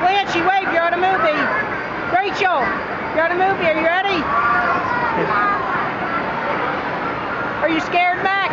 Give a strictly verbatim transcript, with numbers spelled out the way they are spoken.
Blanche, wave, you're on a movie. Rachel, you're on a movie, are you ready? Are you scared, Matt?